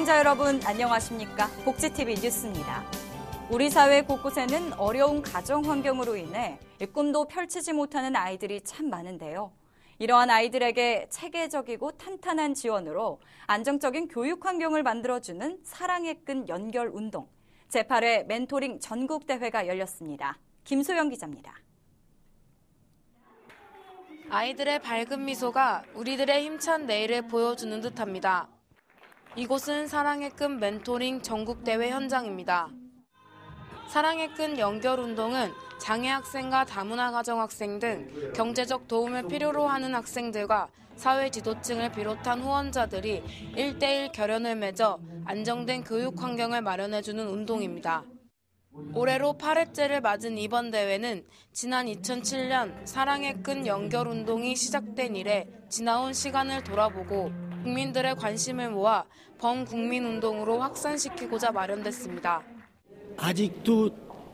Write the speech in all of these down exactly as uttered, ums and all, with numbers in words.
시청자 여러분 안녕하십니까? 복지티비 뉴스입니다. 우리 사회 곳곳에는 어려운 가정 환경으로 인해 꿈도 펼치지 못하는 아이들이 참 많은데요. 이러한 아이들에게 체계적이고 탄탄한 지원으로 안정적인 교육 환경을 만들어주는 사랑의 끈 연결 운동, 제팔 회 멘토링 전국대회가 열렸습니다. 김소영 기자입니다. 아이들의 밝은 미소가 우리들의 힘찬 내일을 보여주는 듯합니다. 이곳은 사랑의 끈 멘토링 전국대회 현장입니다. 사랑의 끈 연결운동은 장애 학생과 다문화 가정 학생 등 경제적 도움을 필요로 하는 학생들과 사회 지도층을 비롯한 후원자들이 일 대일 결연을 맺어 안정된 교육 환경을 마련해주는 운동입니다. 올해로 팔 회째를 맞은 이번 대회는 지난 이천칠 년 사랑의 끈 연결운동이 시작된 이래 지나온 시간을 돌아보고 국민들의 관심을 모아 범국민운동으로 확산시키고자 마련됐습니다. 아직도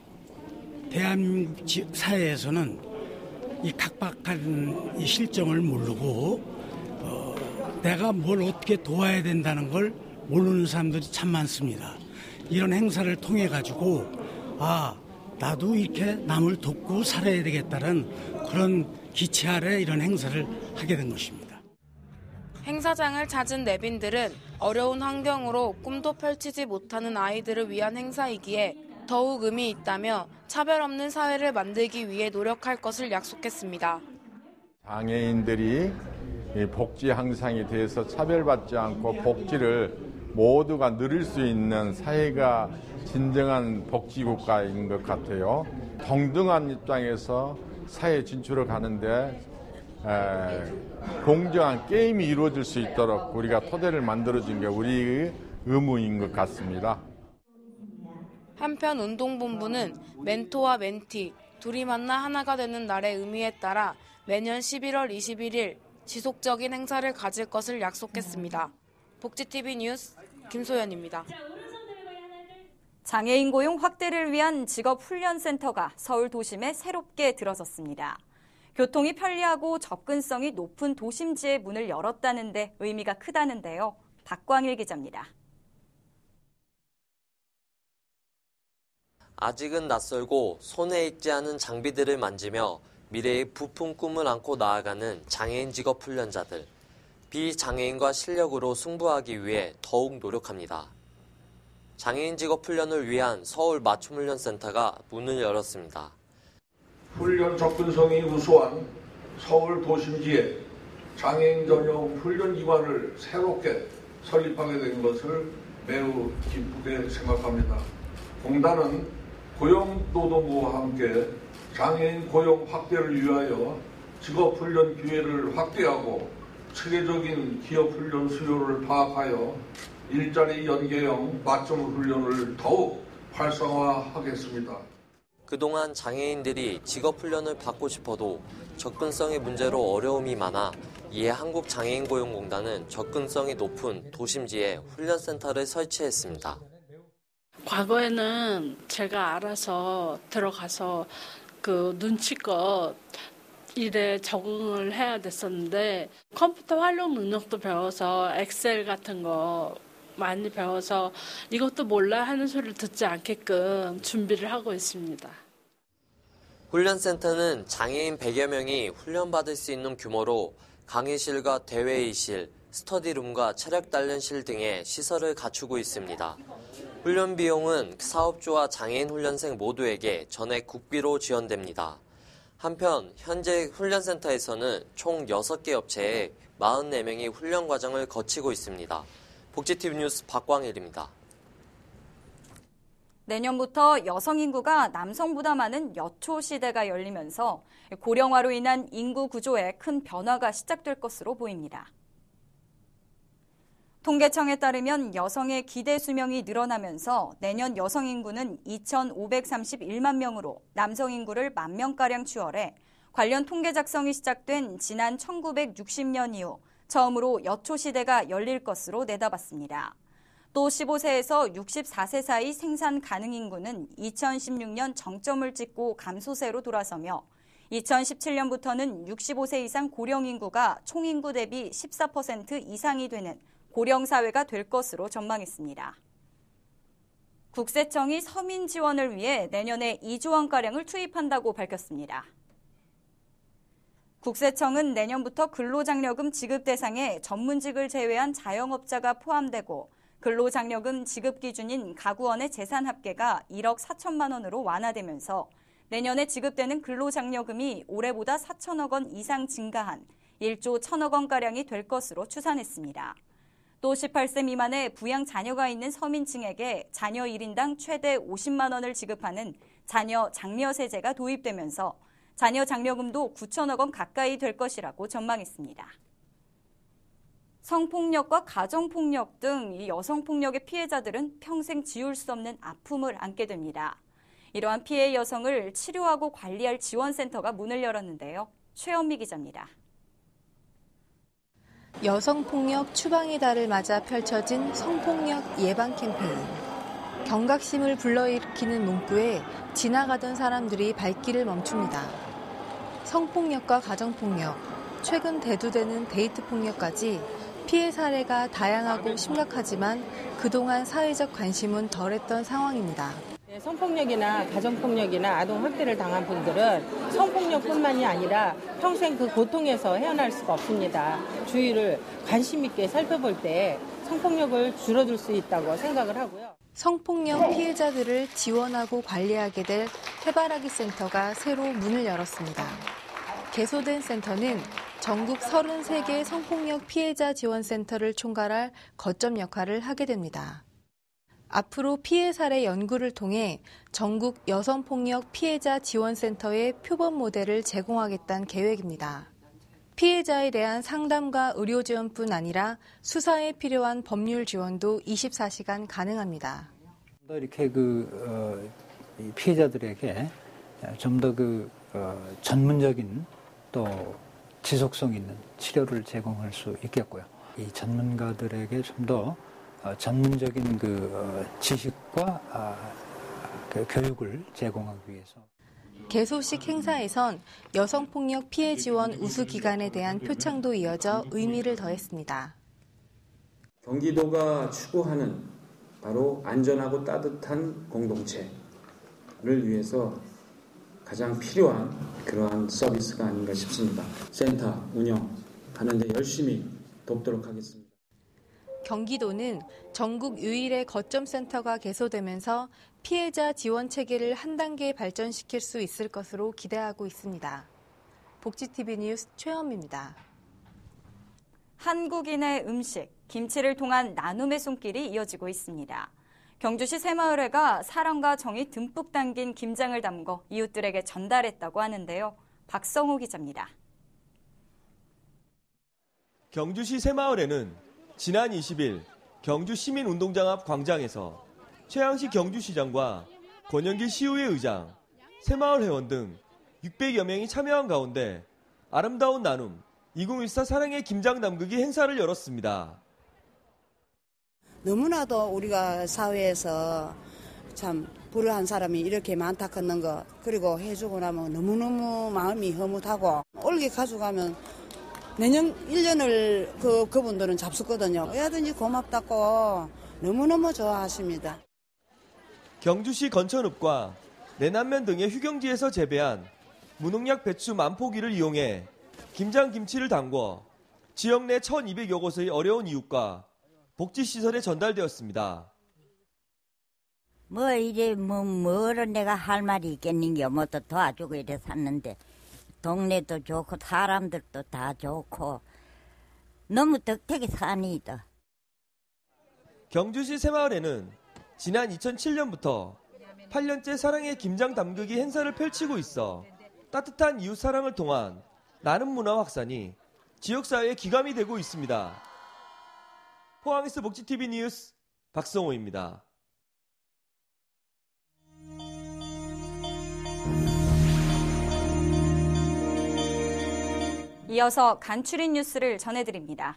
대한민국 사회에서는 이 각박한 이 실정을 모르고 어, 내가 뭘 어떻게 도와야 된다는 걸 모르는 사람들이 참 많습니다. 이런 행사를 통해 가지고 아 나도 이렇게 남을 돕고 살아야 되겠다는 그런 기치 아래 이런 행사를 하게 된 것입니다. 행사장을 찾은 내빈들은 어려운 환경으로 꿈도 펼치지 못하는 아이들을 위한 행사이기에 더욱 의미 있다며 차별 없는 사회를 만들기 위해 노력할 것을 약속했습니다. 장애인들이 복지 향상에 대해서 차별받지 않고 복지를 모두가 누릴 수 있는 사회가 진정한 복지국가인 것 같아요. 동등한 입장에서 사회 진출을 가는데 에, 공정한 게임이 이루어질 수 있도록 우리가 토대를 만들어준 게 우리의 의무인 것 같습니다. 한편 운동본부는 멘토와 멘티, 둘이 만나 하나가 되는 날의 의미에 따라 매년 십일월 이십일일 지속적인 행사를 가질 것을 약속했습니다. 복지티비 뉴스 김소연입니다. 장애인 고용 확대를 위한 직업훈련센터가 서울 도심에 새롭게 들어섰습니다. 교통이 편리하고 접근성이 높은 도심지에 문을 열었다는 데 의미가 크다는데요. 박광일 기자입니다. 아직은 낯설고 손에 익지 않은 장비들을 만지며 미래의 부푼 꿈을 안고 나아가는 장애인 직업 훈련자들. 비장애인과 실력으로 승부하기 위해 더욱 노력합니다. 장애인 직업 훈련을 위한 서울 맞춤훈련센터가 문을 열었습니다. 훈련 접근성이 우수한 서울 도심지에 장애인 전용 훈련기관을 새롭게 설립하게 된 것을 매우 기쁘게 생각합니다. 공단은 고용노동부와 함께 장애인 고용 확대를 위하여 직업훈련 기회를 확대하고 체계적인 기업훈련 수요를 파악하여 일자리 연계형 맞춤 훈련을 더욱 활성화하겠습니다. 그동안 장애인들이 직업훈련을 받고 싶어도 접근성의 문제로 어려움이 많아 이에 한국장애인고용공단은 접근성이 높은 도심지에 훈련센터를 설치했습니다. 과거에는 제가 알아서 들어가서 그 눈치껏 일에 적응을 해야 됐었는데 컴퓨터 활용 능력도 배워서 엑셀 같은 거 많이 배워서 이것도 몰라 하는 소리를 듣지 않게끔 준비를 하고 있습니다. 훈련센터는 장애인 백여 명이 훈련받을 수 있는 규모로 강의실과 대회의실, 스터디룸과 체력 단련실 등의 시설을 갖추고 있습니다. 훈련 비용은 사업주와 장애인 훈련생 모두에게 전액 국비로 지원됩니다. 한편 현재 훈련센터에서는 총 여섯 개 업체에 사십사 명이 훈련 과정을 거치고 있습니다. 복지티비 뉴스 박광일입니다. 내년부터 여성 인구가 남성보다 많은 여초 시대가 열리면서 고령화로 인한 인구 구조에 큰 변화가 시작될 것으로 보입니다. 통계청에 따르면 여성의 기대 수명이 늘어나면서 내년 여성 인구는 이천오백삼십일만 명으로 남성 인구를 만 명가량 추월해 관련 통계 작성이 시작된 지난 천구백육십 년 이후 처음으로 여초 시대가 열릴 것으로 내다봤습니다. 또 십오 세에서 육십사 세 사이 생산 가능 인구는 이천십육 년 정점을 찍고 감소세로 돌아서며 이천십칠 년부터는 육십오 세 이상 고령 인구가 총 인구 대비 십사 퍼센트 이상이 되는 고령사회가 될 것으로 전망했습니다. 국세청이 서민 지원을 위해 내년에 이조 원가량을 투입한다고 밝혔습니다. 국세청은 내년부터 근로장려금 지급 대상에 전문직을 제외한 자영업자가 포함되고 근로장려금 지급 기준인 가구원의 재산 합계가 일억 사천만 원으로 완화되면서 내년에 지급되는 근로장려금이 올해보다 사천억 원 이상 증가한 일조 천억 원가량이 될 것으로 추산했습니다. 또 십팔 세 미만의 부양 자녀가 있는 서민층에게 자녀 일 인당 최대 오십만 원을 지급하는 자녀 장려세제가 도입되면서 자녀 장려금도 구천억 원 가까이 될 것이라고 전망했습니다. 성폭력과 가정폭력 등 이 여성폭력의 피해자들은 평생 지울 수 없는 아픔을 안게 됩니다. 이러한 피해 여성을 치료하고 관리할 지원센터가 문을 열었는데요. 최현미 기자입니다. 여성폭력 추방의 달을 맞아 펼쳐진 성폭력 예방 캠페인. 경각심을 불러일으키는 문구에 지나가던 사람들이 발길을 멈춥니다. 성폭력과 가정폭력, 최근 대두되는 데이트폭력까지 피해 사례가 다양하고 심각하지만 그동안 사회적 관심은 덜했던 상황입니다. 성폭력이나 가정폭력이나 아동학대를 당한 분들은 성폭력뿐만이 아니라 평생 그 고통에서 헤어날 수가 없습니다. 주위를 관심 있게 살펴볼 때 성폭력을 줄여줄 수 있다고 생각을 하고요. 성폭력 피해자들을 지원하고 관리하게 될 해바라기 센터가 새로 문을 열었습니다. 개소된 센터는 전국 서른세 개 성폭력 피해자 지원센터를 총괄할 거점 역할을 하게 됩니다. 앞으로 피해 사례 연구를 통해 전국 여성폭력 피해자 지원센터의 표본 모델을 제공하겠다는 계획입니다. 피해자에 대한 상담과 의료 지원뿐 아니라 수사에 필요한 법률 지원도 이십사 시간 가능합니다. 이렇게 그 어, 이 피해자들에게 좀 더 그 어, 전문적인 또 지속성 있는 치료를 제공할 수 있겠고요. 이 전문가들에게 좀 더 어, 전문적인 그 어, 지식과 아, 그 교육을 제공하기 위해서. 개소식 행사에선 여성폭력 피해 지원 우수기관에 대한 표창도 이어져 의미를 더했습니다. 경기도가 추구하는 바로 안전하고 따뜻한 공동체를 위해서 가장 필요한 그러한 서비스가 아닌가 싶습니다. 센터 운영하는 데 열심히 돕도록 하겠습니다. 경기도는 전국 유일의 거점 센터가 개소되면서 피해자 지원 체계를 한 단계 발전시킬 수 있을 것으로 기대하고 있습니다. 복지티비 뉴스 최현미입니다. 한국인의 음식, 김치를 통한 나눔의 손길이 이어지고 있습니다. 경주시 새마을회가 사랑과 정이 듬뿍 담긴 김장을 담궈 이웃들에게 전달했다고 하는데요. 박성호 기자입니다. 경주시 새마을회는 지난 이십 일 경주 시민운동장 앞 광장에서 최양식 경주시장과 권영길 시의회 의장, 새마을 회원 등 육백여 명이 참여한 가운데 아름다운 나눔 이천십사 사랑의 김장 담그기 행사를 열었습니다. 너무나도 우리가 사회에서 참 불우한 사람이 이렇게 많다 컸는 거, 그리고 해주고 나면 너무너무 마음이 흐뭇하고 올게 가져가면 내년 일 년을 그, 그분들은 잡수거든요. 얼마든지 고맙다고 너무너무 좋아하십니다. 경주시 건천읍과 내남면 등의 휴경지에서 재배한 무농약 배추 만 포기를 이용해 김장김치를 담궈 지역 내 천이백여 곳의 어려운 이웃과 복지시설에 전달되었습니다. 뭐 이제 뭐 뭐를 내가 할 말이 있겠는겨. 뭐 또 도와주고 이래 샀는데 동네도 좋고 사람들도 다 좋고 너무 덕택이 사니이다. 경주시 새마을에는 지난 이천칠 년부터 팔 년째 사랑의 김장 담그기 행사를 펼치고 있어 따뜻한 이웃 사랑을 통한 나눔 문화 확산이 지역사회에 기감이 되고 있습니다. 포항에서 복지티비 뉴스 박성호입니다. 이어서 간추린 뉴스를 전해드립니다.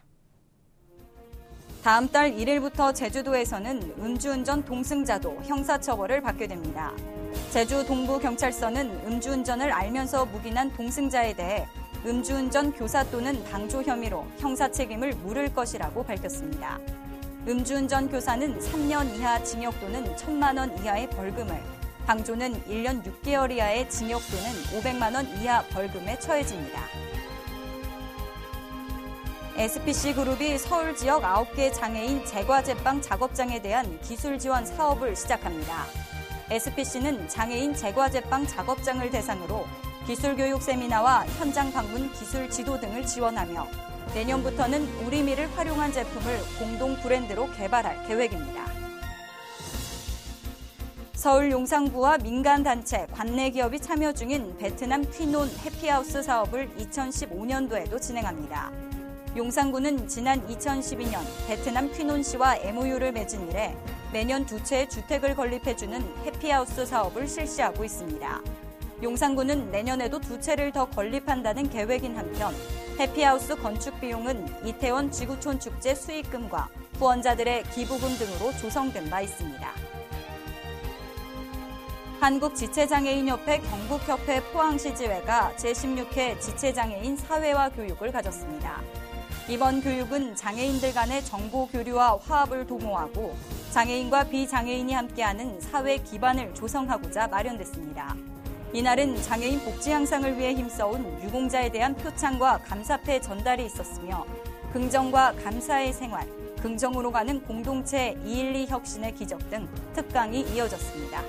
다음 달 일 일부터 제주도에서는 음주운전 동승자도 형사처벌을 받게 됩니다. 제주 동부경찰서는 음주운전을 알면서 묵인한 동승자에 대해 음주운전 교사 또는 방조 혐의로 형사 책임을 물을 것이라고 밝혔습니다. 음주운전 교사는 삼 년 이하 징역 또는 천만 원 이하의 벌금을, 방조는 일 년 육 개월 이하의 징역 또는 오백만 원 이하 벌금에 처해집니다. 에스피씨그룹이 서울 지역 아홉 개 장애인 제과제빵 작업장에 대한 기술 지원 사업을 시작합니다. 에스피씨는 장애인 제과제빵 작업장을 대상으로 기술교육 세미나와 현장 방문 기술 지도 등을 지원하며 내년부터는 우리미를 활용한 제품을 공동 브랜드로 개발할 계획입니다. 서울 용산구와 민간단체, 관내 기업이 참여 중인 베트남 퀴논 해피하우스 사업을 이천십오 년도에도 진행합니다. 용산구는 지난 이천십이 년 베트남 퀴논시와 엠오유를 맺은 이래 매년 두 채의 주택을 건립해주는 해피하우스 사업을 실시하고 있습니다. 용산구는 내년에도 두 채를 더 건립한다는 계획인 한편 해피하우스 건축 비용은 이태원 지구촌 축제 수익금과 후원자들의 기부금 등으로 조성된 바 있습니다. 한국지체장애인협회 경북협회 포항시 지회가 제십육 회 지체장애인 사회화 교육을 가졌습니다. 이번 교육은 장애인들 간의 정보 교류와 화합을 도모하고 장애인과 비장애인이 함께하는 사회 기반을 조성하고자 마련됐습니다. 이날은 장애인 복지 향상을 위해 힘써온 유공자에 대한 표창과 감사패 전달이 있었으며 긍정과 감사의 생활, 긍정으로 가는 공동체 이일이 혁신의 기적 등 특강이 이어졌습니다.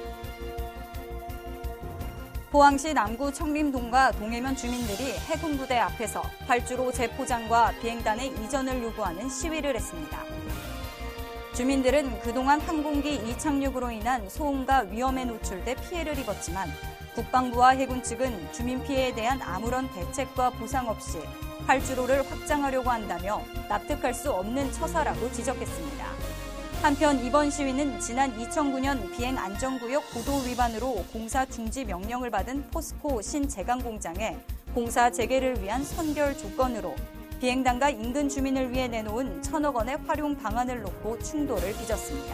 포항시 남구 청림동과 동해면 주민들이 해군부대 앞에서 활주로 재포장과 비행단의 이전을 요구하는 시위를 했습니다. 주민들은 그동안 항공기 이착륙으로 인한 소음과 위험에 노출돼 피해를 입었지만 국방부와 해군 측은 주민 피해에 대한 아무런 대책과 보상 없이 활주로를 확장하려고 한다며 납득할 수 없는 처사라고 지적했습니다. 한편 이번 시위는 지난 이천구 년 비행안전구역 고도 위반으로 공사 중지 명령을 받은 포스코 신제강 공장에 공사 재개를 위한 선결 조건으로 비행단과 인근 주민을 위해 내놓은 천억 원의 활용 방안을 놓고 충돌을 빚었습니다.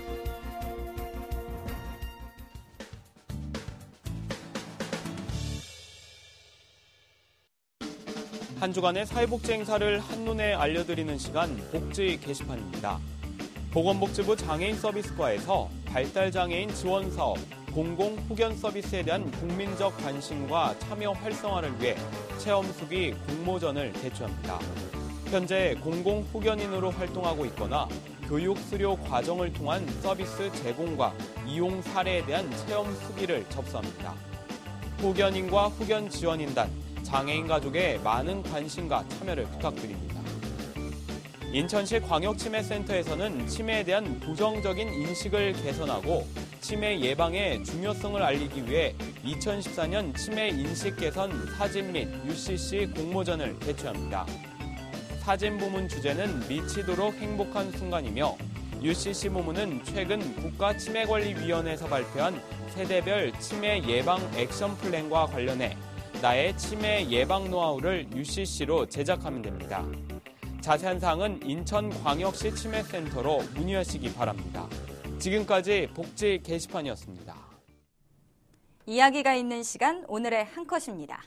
한 주간의 사회복지 행사를 한눈에 알려드리는 시간 복지 게시판입니다. 보건복지부 장애인 서비스과에서 발달장애인 지원사업, 공공후견 서비스에 대한 국민적 관심과 참여 활성화를 위해 체험수기 공모전을 개최합니다. 현재 공공후견인으로 활동하고 있거나 교육 수료 과정을 통한 서비스 제공과 이용 사례에 대한 체험수기를 접수합니다. 후견인과 후견 지원인단, 장애인 가족의 많은 관심과 참여를 부탁드립니다. 인천시 광역치매센터에서는 치매에 대한 부정적인 인식을 개선하고 치매 예방의 중요성을 알리기 위해 이천십사 년 치매 인식 개선 사진 및 유씨씨 공모전을 개최합니다. 사진 부문 주제는 미치도록 행복한 순간이며 유씨씨 부문은 최근 국가치매관리위원회에서 발표한 세대별 치매 예방 액션 플랜과 관련해 나의 치매 예방 노하우를 유씨씨로 제작하면 됩니다. 자세한 사항은 인천광역시 치매센터로 문의하시기 바랍니다. 지금까지 복지 게시판이었습니다. 이야기가 있는 시간 오늘의 한 컷입니다.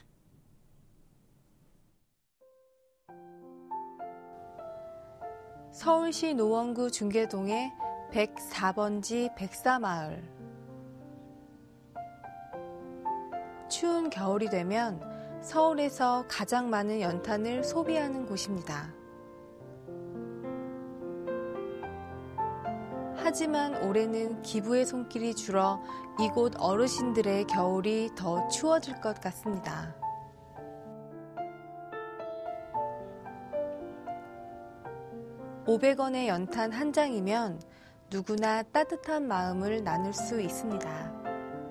서울시 노원구 중계동의 백사 번지 백사마을. 추운 겨울이 되면 서울에서 가장 많은 연탄을 소비하는 곳입니다. 하지만 올해는 기부의 손길이 줄어 이곳 어르신들의 겨울이 더 추워질 것 같습니다. 오백 원의 연탄 한 장이면 누구나 따뜻한 마음을 나눌 수 있습니다.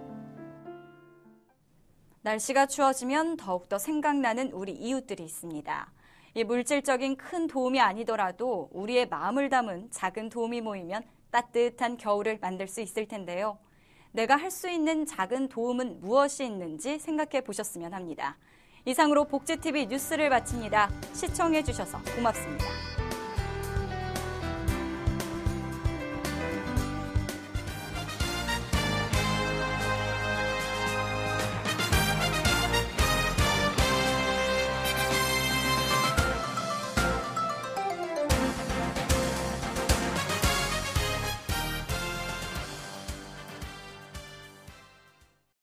날씨가 추워지면 더욱더 생각나는 우리 이웃들이 있습니다. 이 물질적인 큰 도움이 아니더라도 우리의 마음을 담은 작은 도움이 모이면 따뜻한 겨울을 만들 수 있을 텐데요. 내가 할 수 있는 작은 도움은 무엇이 있는지 생각해 보셨으면 합니다. 이상으로 복지티비 뉴스를 마칩니다. 시청해 주셔서 고맙습니다.